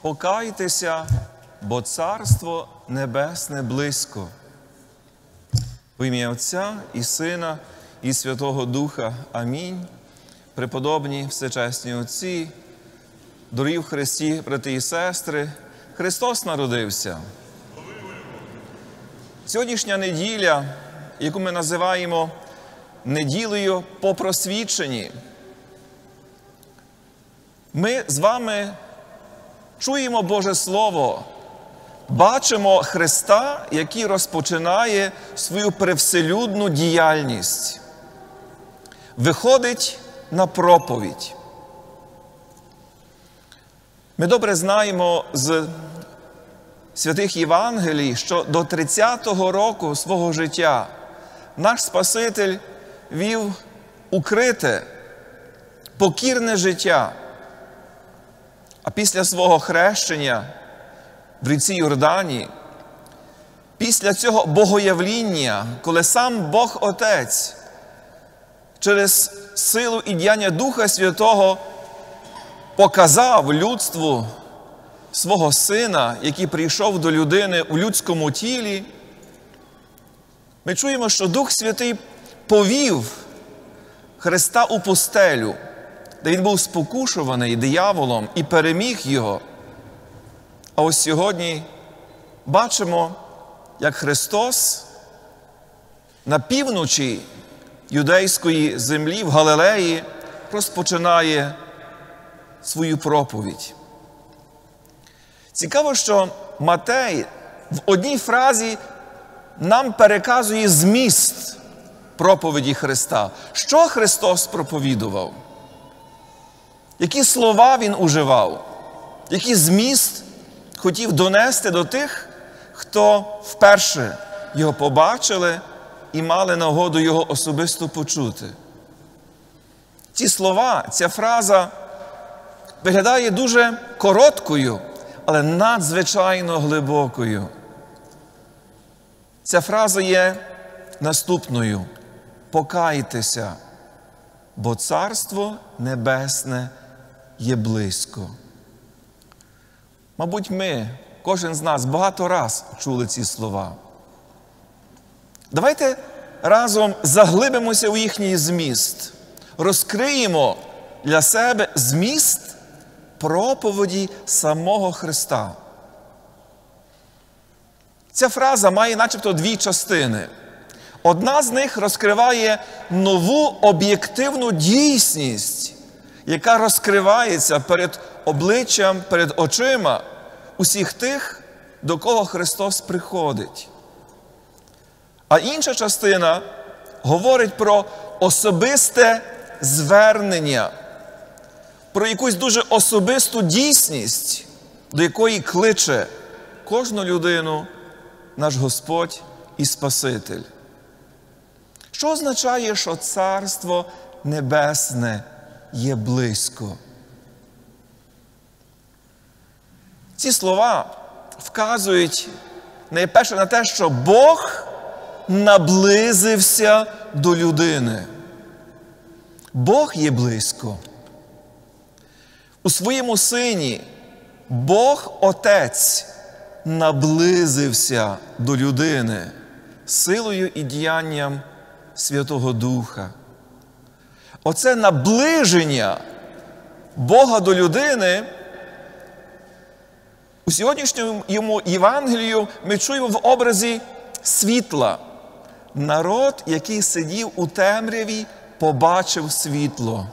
Покайтеся, бо Царство Небесне близько. В ім'я Отця і Сина, і Святого Духа. Амінь. Преподобні, всечесні отці, дорогі в Христі, брати і сестри, Христос народився. Сьогоднішня неділя, яку ми називаємо неділею по просвідченні, ми з вами чуємо Боже Слово, бачимо Христа, який розпочинає свою привселюдну діяльність, виходить на проповідь. Ми добре знаємо з святих Євангелій, що до 30-го року свого життя наш Спаситель вів укрите, покірне життя. А після свого хрещення в ріці Йордані, після цього богоявління, коли сам Бог Отець через силу і діяння Духа Святого показав людству свого Сина, який прийшов до людини у людському тілі, ми чуємо, що Дух Святий повів Христа у пустелю, де Він був спокушуваний дияволом і переміг його. А ось сьогодні бачимо, як Христос на півночі юдейської землі, в Галилеї, розпочинає свою проповідь. Цікаво, що Матей в одній фразі нам переказує зміст проповіді Христа. Що Христос проповідував? Які слова Він уживав? Який зміст хотів донести до тих, хто вперше Його побачили і мали нагоду Його особисто почути? Ці слова, ця фраза виглядає дуже короткою, але надзвичайно глибокою. Ця фраза є наступною: «Покайтеся, бо Царство Небесне є близько». Мабуть, ми, кожен з нас, багато раз чули ці слова. Давайте разом заглибимося у їхній зміст, розкриємо для себе зміст проповіді самого Христа. Ця фраза має начебто дві частини. Одна з них розкриває нову об'єктивну дійсність, яка розкривається перед обличчям, перед очима усіх тих, до кого Христос приходить. А інша частина говорить про особисте звернення, про якусь дуже особисту дійсність, до якої кличе кожну людину наш Господь і Спаситель. Що означає, що Царство Небесне є близько? Ці слова вказують найперше на те, що Бог наблизився до людини. Бог є близько. У своєму Сині Бог Отець наблизився до людини силою і діянням Святого Духа. Оце наближення Бога до людини у сьогоднішньому Євангелію ми чуємо в образі світла. Народ, який сидів у темряві, побачив світло.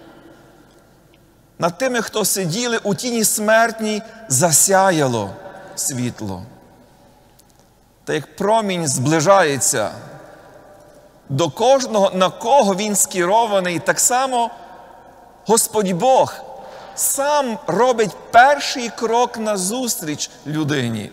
Над тими, хто сиділи у тіні смертній, засяяло світло. Та як промінь зближається до кожного, на кого він скерований, так само Господь Бог сам робить перший крок назустріч людині.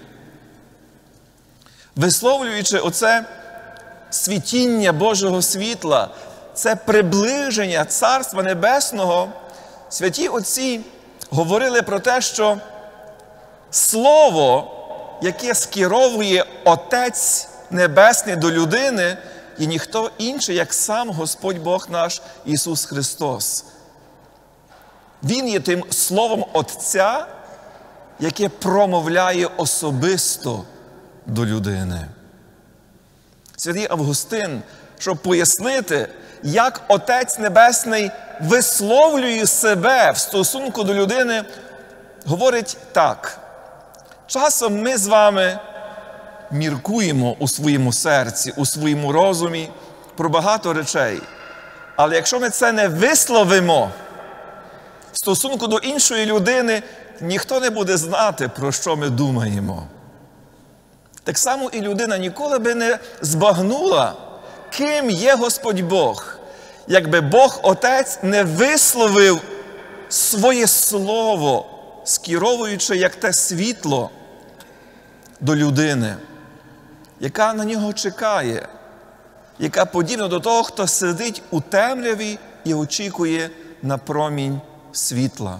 Висловлюючи оце світіння Божого світла, це приближення Царства Небесного, святі отці говорили про те, що Слово, яке скеровує Отець Небесний до людини, є ніхто інший, як сам Господь Бог наш Ісус Христос. Він є тим Словом Отця, яке промовляє особисто до людини. Святий Августин, щоб пояснити, як Отець Небесний висловлює себе в стосунку до людини, говорить так. Часом ми з вами міркуємо у своєму серці, у своєму розумі про багато речей. Але якщо ми це не висловимо в стосунку до іншої людини, ніхто не буде знати, про що ми думаємо. Так само і людина ніколи би не збагнула, ким є Господь Бог, якби Бог Отець не висловив своє слово, скеровуючи як те світло до людини, яка на нього чекає, яка подібна до того, хто сидить у темряві і очікує на промінь світла.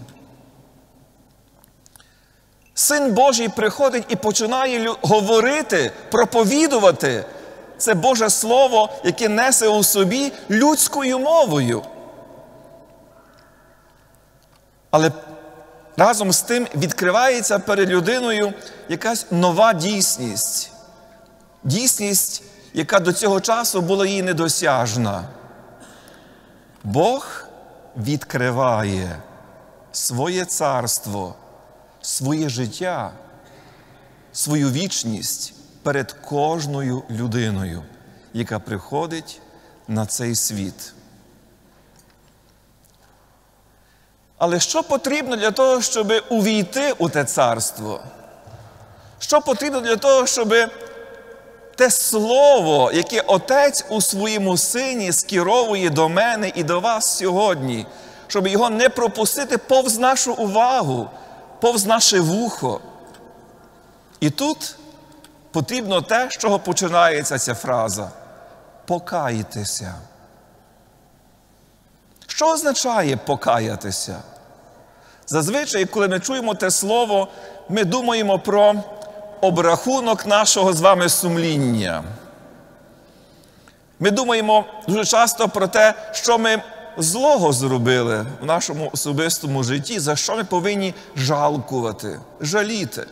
Син Божий приходить і починає говорити, проповідувати це Боже Слово, яке несе у собі людською мовою. Але разом з тим відкривається перед людиною якась нова дійсність. Дійсність, яка до цього часу була їй недосяжна. Бог відкриває своє царство, своє життя, свою вічність перед кожною людиною, яка приходить на цей світ. Але що потрібно для того, щоб увійти у те царство? Що потрібно для того, щоб те слово, яке Отець у своєму Сині скеровує до мене і до вас сьогодні, щоб його не пропустити повз нашу увагу, повз наше вухо? І тут потрібно те, з чого починається ця фраза – покаятися. Що означає покаятися? Зазвичай, коли ми чуємо те слово, ми думаємо про обрахунок нашого з вами сумління. Ми думаємо дуже часто про те, що ми злого зробили в нашому особистому житті, за що ми повинні жалкувати, жаліти.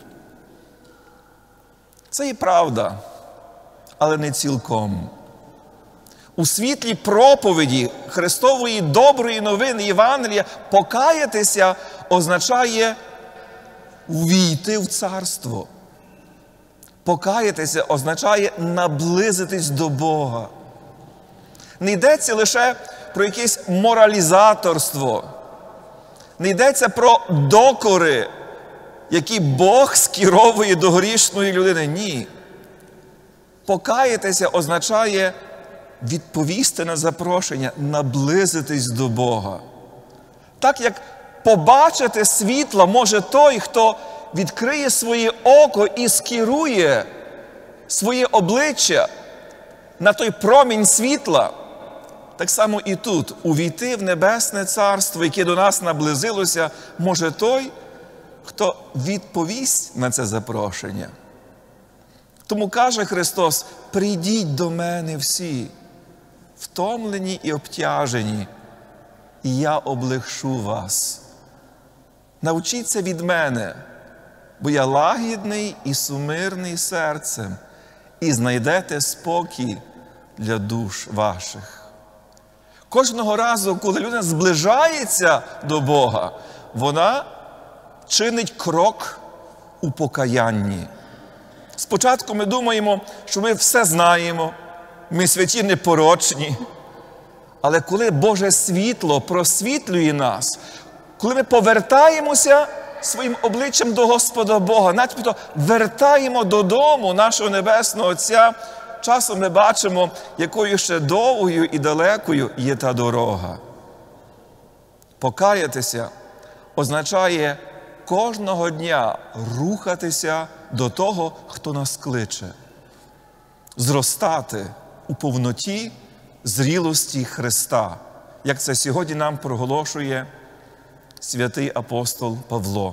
Це і правда, але не цілком. У світлі проповіді Христової доброї новини Євангелія покаятися означає увійти в царство. Покаятися означає наблизитись до Бога. Не йдеться лише про якесь моралізаторство. Не йдеться про докори, які Бог скеровує до грішної людини. Ні. Покаятися означає відповісти на запрошення, наблизитись до Бога. Так як побачити світло може той, хто відкриє своє око і скерує своє обличчя на той промінь світла, так само і тут увійти в Небесне Царство, яке до нас наблизилося, може той, хто відповість на це запрошення. Тому каже Христос: «Прийдіть до мене всі, втомлені і обтяжені, і я облегшу вас. Навчіться від мене, бо я лагідний і сумирний серцем, і знайдете спокій для душ ваших». Кожного разу, коли людина зближається до Бога, вона чинить крок у покаянні. Спочатку ми думаємо, що ми все знаємо, ми святі непорочні. Але коли Боже світло просвітлює нас, коли ми повертаємося своїм обличчям до Господа Бога, начебто вертаємо додому нашого Небесного Отця, часом ми бачимо, якою ще довгою і далекою є та дорога. Покаятися означає кожного дня рухатися до того, хто нас кличе. Зростати у повноті зрілості Христа, як це сьогодні нам проголошує святий апостол Павло.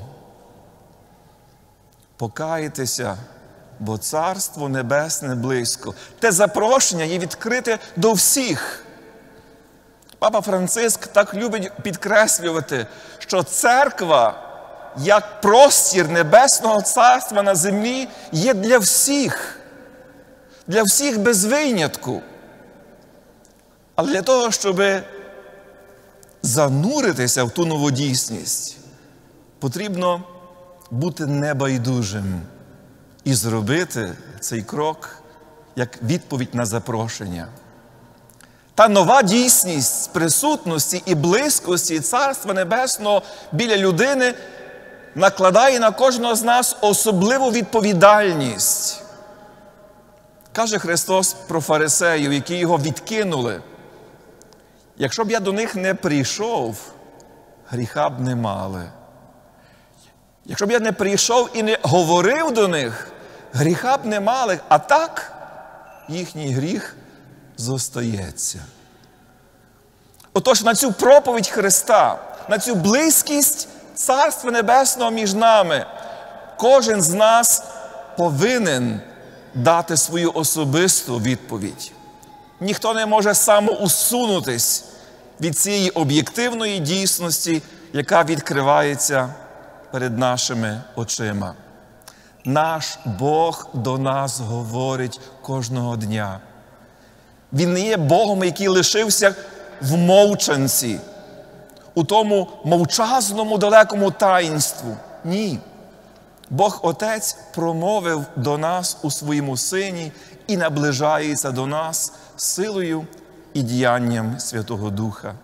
Покайтеся, бо Царство Небесне близько. Те запрошення є відкрите до всіх. Папа Франциск так любить підкреслювати, що церква як простір Небесного Царства на землі є для всіх без винятку. Але для того, щоб зануритися в ту нову дійсність, потрібно бути небайдужим і зробити цей крок як відповідь на запрошення. Та нова дійсність присутності і близькості Царства Небесного біля людини накладає на кожного з нас особливу відповідальність. Каже Христос про фарисеїв, які його відкинули: якщо б я до них не прийшов, гріха б не мали. Якщо б я не прийшов і не говорив до них, гріха б не мали, а так їхній гріх зостається. Отож, на цю проповідь Христа, на цю близькість Царства Небесного між нами, кожен з нас повинен дати свою особисту відповідь. Ніхто не може самоусунутись від цієї об'єктивної дійсності, яка відкривається перед нашими очима. Наш Бог до нас говорить кожного дня. Він не є Богом, який лишився в мовчанці, у тому мовчазному далекому таїнству. Ні. Бог Отець промовив до нас у своєму Сині і наближається до нас силою і діянням Святого Духа.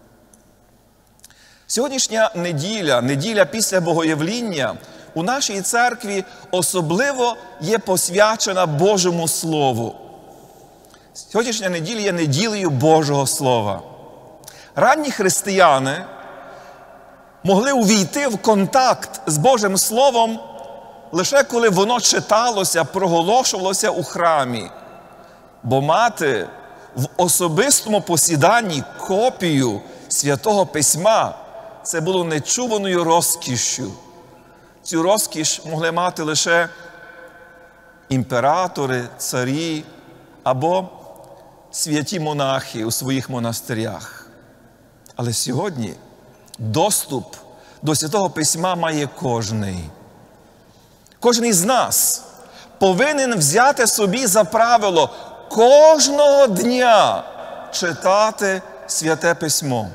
Сьогоднішня неділя після Богоявління, у нашій церкві особливо є посвячена Божому Слову. Сьогоднішня неділя є неділею Божого Слова. Ранні християни могли увійти в контакт з Божим Словом лише коли воно читалося, проголошувалося у храмі. Бо мати в особистому посіданні копію Святого Письма – це було нечуваною розкішшю. Цю розкіш могли мати лише імператори, царі або святі монахи у своїх монастирях. Але сьогодні доступ до Святого Письма має кожний. Кожен із нас повинен взяти собі за правило кожного дня читати Святе Письмо.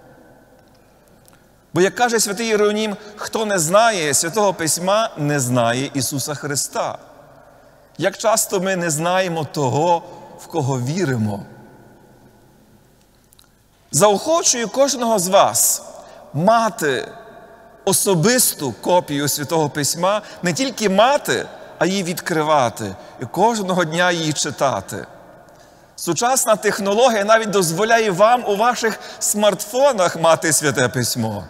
Бо, як каже святий Єронім, хто не знає Святого Письма, не знає Ісуса Христа. Як часто ми не знаємо того, в кого віримо. Заохочую кожного з вас мати особисту копію Святого Письма, не тільки мати, а її відкривати, і кожного дня її читати. Сучасна технологія навіть дозволяє вам у ваших смартфонах мати Святе Письмо.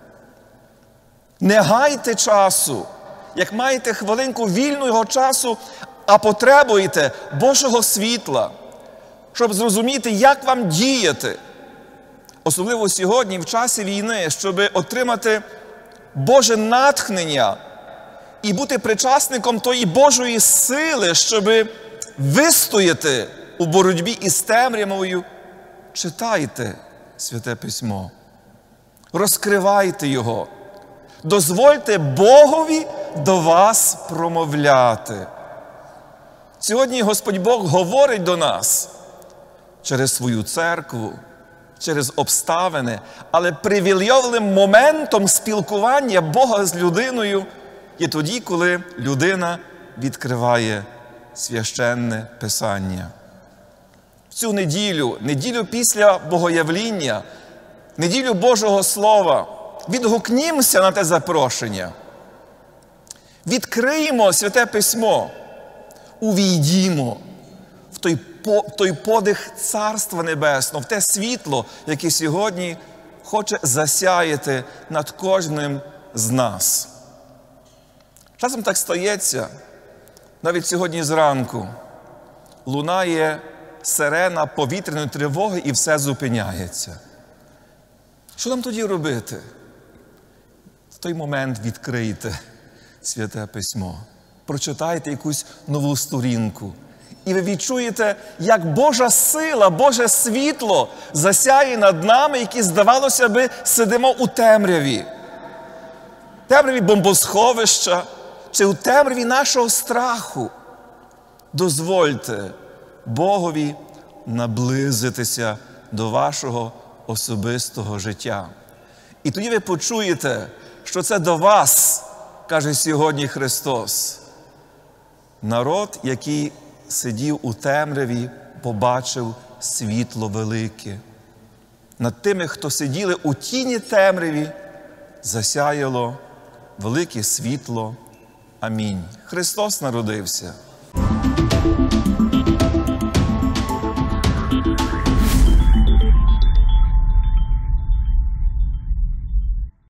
Не гайте часу. Як маєте хвилинку вільного часу, а потребуєте Божого світла, щоб зрозуміти, як вам діяти. Особливо сьогодні, в часі війни, щоб отримати Боже натхнення і бути причасником тої Божої сили, щоб вистояти у боротьбі із темрявою, читайте Святе Письмо. Розкривайте його. Дозвольте Богові до вас промовляти. Сьогодні Господь Бог говорить до нас через свою церкву, через обставини, але привілейованим моментом спілкування Бога з людиною є тоді, коли людина відкриває священне Писання. В цю неділю після Богоявління, неділю Божого Слова, відгукнімося на те запрошення. Відкриємо Святе Письмо, увійдімо в той подих Царства Небесного, в те світло, яке сьогодні хоче засяяти над кожним з нас. Часом так стається, навіть сьогодні зранку лунає сирена повітряної тривоги і все зупиняється. Що нам тоді робити? В той момент відкрийте Святе Письмо, прочитайте якусь нову сторінку. І ви відчуєте, як Божа сила, Боже світло засяє над нами, які, здавалося би, сидимо у темряві. темряві бомбосховища чи у темряві нашого страху. Дозвольте Богові наблизитися до вашого особистого життя. І тоді ви почуєте, що це до вас, каже сьогодні Христос. Народ, який сидів у темряві, побачив світло велике. Над тими, хто сиділи у тіні темряві, засяяло велике світло. Амінь. Христос народився.